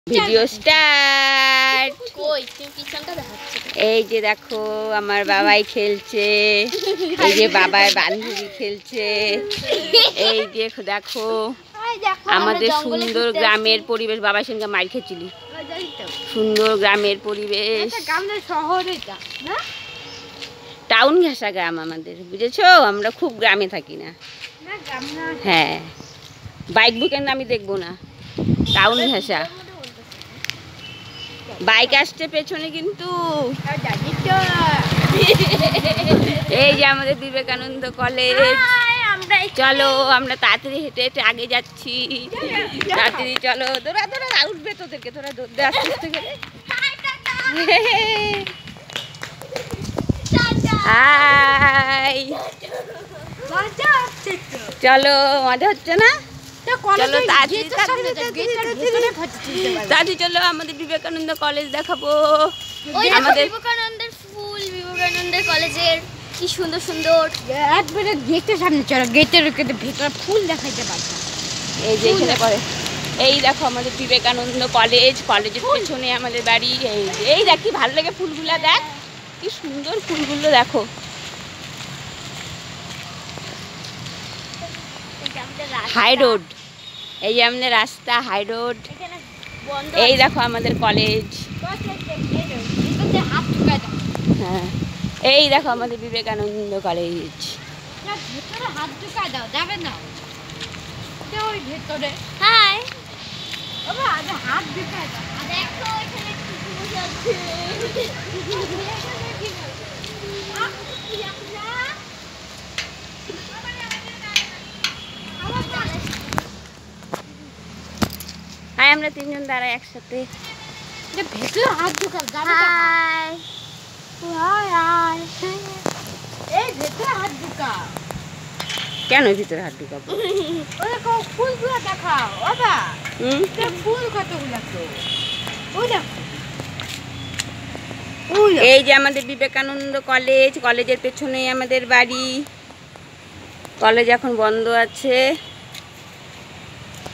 Video start. এই যে দেখো আমার বাবাই খেলছে, এই যে বাবার বান্ধবী খেলছে, এই যে দেখো আমাদের সুন্দর গ্রামের পরিবেশ। বাবার সঙ্গে মার খেয়েছিলি, সুন্দর গ্রামের পরিবেশ, টাউন ঘেঁষা গ্রাম আমাদের, বুঝেছো? আমরা খুব গ্রামে থাকি না। হ্যাঁ, বাইক বুকের আমি দেখবো না, টাউন ঘেঁষা। বাইক আসছে পেছনে কিন্তু। এই যে আমাদের বিবেকানন্দ কলেজ। চলো আমরা তাড়াতাড়ি হেঁটে হেঁটে আগে যাচ্ছি, তাড়াতাড়ি চলো। তোরা উঠবে, তোদেরকে তোরা দৌড়তে আস্তে আস্তে করে। হাই, চলো, মজা হচ্ছে না? চলো তাড়াতাড়ি চলো, আমাদের বিবেকানন্দ কলেজ দেখাবো। আমাদের বিবেকানন্দের ফুল, বিবেকানন্দের কলেজের কি সুন্দর সুন্দর। একবারে গেটের সামনে চলো, গেটের ভেতরে ফুল দেখাইতে পারছো। এই যে এখানে পরে, এই দেখো আমাদের বিবেকানন্দ কলেজ, কলেজের পেছনে আমাদের বাড়ি। এই দেখ কি ভালো লাগে ফুলগুলা, দেখ কি সুন্দর ফুলগুলো দেখো। হাই রোড, এই যে আমাদের রাস্তা, হাই রোড। এই দেখো আমাদের কলেজ। হ্যাঁ, এই দেখো আমাদের বিবেকানন্দ কলেজ। ভেতরে হাত ঢুকায় দাও, যাবে না ওই ভেতরে। হাই, আগে হাত ঢুকায় দাও। দেখো এখানে কি বসে আছে। হাই, আমরা তিনজন দাঁড়াই একসাথে। ভেতরে হাত ঢুকাও, যাবে না। এই ভেতরে হাত ঢুকাও। কেন ভিতরে হাত ঢুকাবো? ফুলগুলো দেখাও বাবা। ফুল কতগুলো তো। এই যে আমাদের বিবেকানন্দ কলেজ, কলেজের পেছনে আমাদের বাড়ি। কলেজ এখন বন্ধ আছে।